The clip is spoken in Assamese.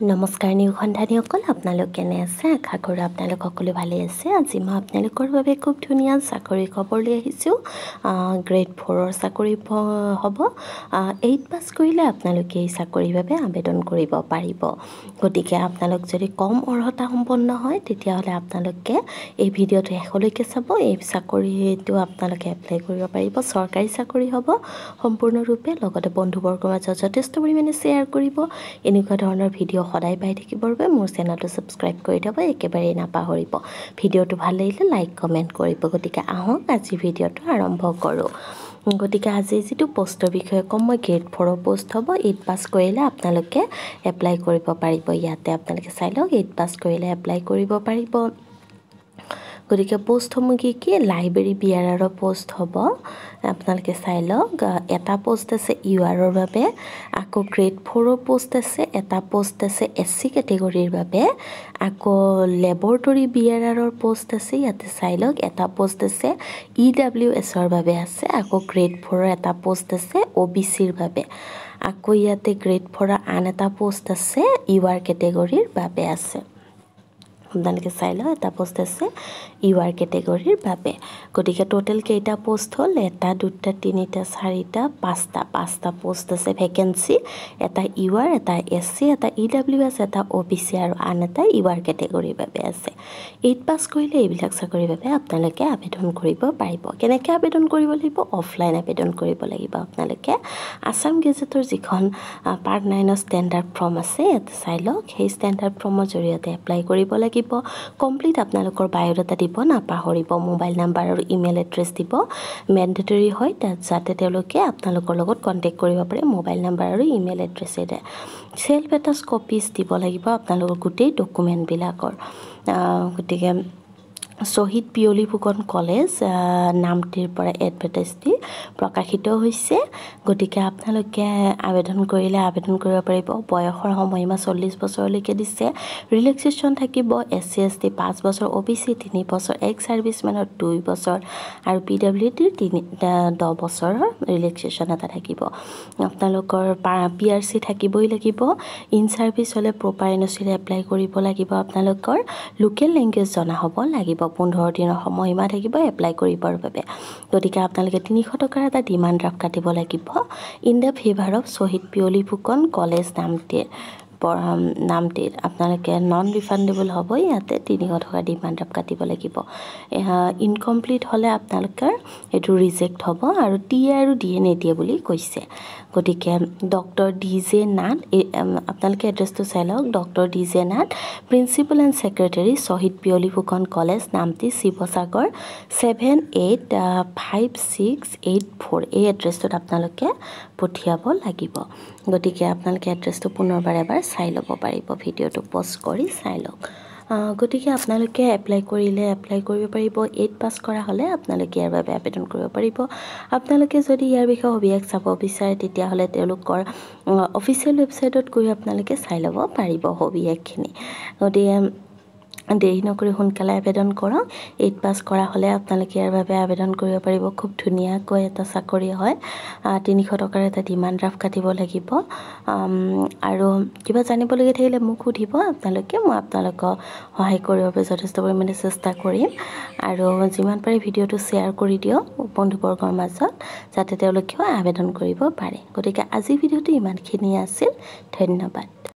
নমস্কাৰ নিউখণ্ডানীসকল, আপোনালোক কেনে আছে? আশা কৰোঁ আপোনালোক সকলো ভালে আছে। আজি মই আপোনালোকৰ বাবে খুব ধুনীয়া চাকৰি খবৰ লৈ আহিছোঁ। গ্ৰেড 4ৰ চাকৰি হ'ব। 8 পাছ কৰিলে আপোনালোকে এই চাকৰিৰ বাবে আবেদন কৰিব পাৰিব। গতিকে আপোনালোক যদি কম অৰ্হতা সম্পন্ন হয় তেতিয়াহ'লে আপোনালোকে এই ভিডিঅ'টো শেষলৈকে চাব। এই চাকৰিটো আপোনালোকে এপ্লাই কৰিব পাৰিব। চৰকাৰী চাকৰি হ'ব সম্পূৰ্ণৰূপে। লগতে বন্ধুবৰ্গৰ মাজত যথেষ্ট পৰিমাণে শ্বেয়াৰ কৰিব। এনেকুৱা ধৰণৰ ভিডিঅ' সদায় পাই থাকিবৰ বাবে মোৰ চেনেলটো ছাবস্ক্ৰাইব কৰি থ'ব, একেবাৰেই নাপাহৰিব। ভিডিঅ'টো ভাল লাগিলে লাইক কমেণ্ট কৰিব। গতিকে আহক আজি ভিডিঅ'টো আৰম্ভ কৰোঁ। গতিকে আজি যিটো পষ্টৰ বিষয়ে ক'ম, মই গ্ৰেড 4ৰ পষ্ট হ'ব। 8 পাছ কৰিলে আপোনালোকে এপ্লাই কৰিব পাৰিব। ইয়াতে আপোনালোকে চাই লওক, 8 পাছ কৰিলে এপ্লাই কৰিব পাৰিব। গতিকে পষ্টসমূহ কি লাইব্ৰেৰী বিয়াৰৰ পষ্ট হ'ব। আপোনালোকে চাই লওক, এটা পষ্ট আছে ইউআৰৰ বাবে, আকৌ গ্ৰেড 4ৰ পষ্ট আছে, এটা পষ্ট আছে SC কেটেগৰীৰ বাবে, আকৌ লেবৰেটৰী বিয়াৰৰ পষ্ট আছে। ইয়াতে চাই লওক, এটা পষ্ট আছে EWSৰ বাবে আছে, আকৌ গ্ৰেড 4ৰ এটা পষ্ট আছে OBCৰ বাবে, আকৌ ইয়াতে গ্ৰেড 4ৰ আন এটা পষ্ট আছে UR কেটেগৰীৰ বাবে আছে। আপোনালোকে চাই লওক, এটা পষ্ট আছে UR কেটেগৰীৰ বাবে। গতিকে টোটেল কেইটা পষ্ট হ'ল? 1 2 3 4 5টা পষ্ট আছে ভেকেঞ্চি। এটা UR, এটা SC, এটা EWS, এটা OBC আৰু আন এটা UR কেটেগৰীৰ বাবে আছে। 8 পাছ কৰিলে এইবিলাক চাকৰিৰ বাবে আপোনালোকে আবেদন কৰিব পাৰিব। কেনেকৈ আবেদন কৰিব লাগিব? অফলাইন আবেদন কৰিব লাগিব। আপোনালোকে আছাম গেজেটৰ যিখন পাৰ্ট 9ৰ ষ্টেণ্ডাৰ্ড ফৰ্ম আছে, ইয়াতে চাই লওক, সেই ষ্টেণ্ডাৰ্ড ফৰ্মৰ জৰিয়তে এপ্লাই কৰিব লাগিব। কমপ্লিট আপোনালোকৰ বায়'ডাটা দিব নাপাহৰিব। মোবাইল নাম্বাৰ আৰু ইমেইল এড্ৰেছ দিব। মেণ্ডেটৰী হয়, যাতে তেওঁলোকে আপোনালোকৰ লগত কণ্টেক্ট কৰিব পাৰে মোবাইল নাম্বাৰ আৰু ইমেইল এড্ৰেছেৰে। চেল্ফ এটাচ কপিজ দিব লাগিব আপোনালোকৰ গোটেই ডকুমেণ্টবিলাকৰ। গতিকে শ্বহীদ পিয়লি ফুকন কলেজ নামটিৰ পৰা এডভাৰটাইজটি প্ৰকাশিত হৈছে। গতিকে আপোনালোকে আবেদন কৰিলে আবেদন কৰিব পাৰিব। বয়সৰ সময়সীমা 40 বছৰলৈকে দিছে। ৰিলেক্সেশ্যন থাকিব। SC ST 5 বছৰ, OBC 3 বছৰ, এক্স ছাৰ্ভিচমেনৰ 2 বছৰ আৰু PWDৰ 10 বছৰৰ ৰিলেক্সেশ্যন এটা থাকিব। আপোনালোকৰ PRC থাকিবই লাগিব। ইন ছাৰ্ভিচ হ'লে প্ৰপাৰ এনঅ'চিৰে এপ্লাই কৰিব লাগিব। আপোনালোকৰ লোকেল লেংগুৱেজ জনা হ'ব লাগিব। 15 দিনৰ সময়সীমা থাকিব এপ্লাই কৰিবৰ বাবে। গতিকে আপোনালোকে 300 টকাৰ এটা ডিমাণ্ড ড্ৰাফ্ট কাটিব লাগিব। ইন দ্য ফেভাৰ অফ শ্বহীদ পিয়লি ফুকন কলেজ নামটিৰ আপোনালোকে নন ৰিফাণ্ডেবল হ'ব। ইয়াতে 300 টকা ডিমাণ্ড ড্ৰাফ্ট কাটিব লাগিব। ইনকমপ্লিট হ'লে আপোনালোকৰ এইটো ৰিজেক্ট হ'ব আৰু TA আৰু DA নিদিয়ে বুলি কৈছে। গতিকে ডক্টৰ DJ নাথ, আপোনালোকে এড্ৰেছটো চাই লওক, doctor DJ Nath, principal and secretary, Shahid Peoli Phukan college, নামটি শিৱসাগৰ 785684। এই এড্ৰেছটোত আপোনালোকে পঠিয়াব লাগিব। গতিকে আপোনালোকে এড্ৰেছটো পুনৰবাৰ এবাৰ চাই ল'ব পাৰিব। ভিডিঅ'টো পজ কৰি চাই লওক। গতিকে আপোনালোকে এপ্লাই কৰিব পাৰিব। 8 পাছ কৰা হ'লে আপোনালোকে ইয়াৰ বাবে আবেদন কৰিব পাৰিব। আপোনালোকে যদি ইয়াৰ বিষয়ে সবিশেষ চাব বিচাৰে তেতিয়াহ'লে তেওঁলোকৰ অফিচিয়েল ৱেবছাইটত গৈ আপোনালোকে চাই ল'ব পাৰিব সবিশেষখিনি। গতিকে দেৰি নকৰি সোনকালে আবেদন কৰক। 8 পাছ কৰা হ'লে আপোনালোকে ইয়াৰ বাবে আবেদন কৰিব পাৰিব। খুব ধুনীয়াকৈ এটা চাকৰি হয়। 300 টকাৰ এটা ডিমাণ্ড ড্ৰাফ্ট কাটিব লাগিব। আৰু কিবা জানিবলগীয়া থাকিলে মোক সুধিব আপোনালোকে, মই আপোনালোকক সহায় কৰিবৰ বাবে যথেষ্ট পৰিমাণে চেষ্টা কৰিম। আৰু যিমান পাৰে ভিডিঅ'টো শ্বেয়াৰ কৰি দিয়ক বন্ধুবৰ্গৰ মাজত, যাতে তেওঁলোকেও আবেদন কৰিব পাৰে। গতিকে আজিৰ ভিডিঅ'টো ইমানখিনিয়ে আছিল। ধন্যবাদ।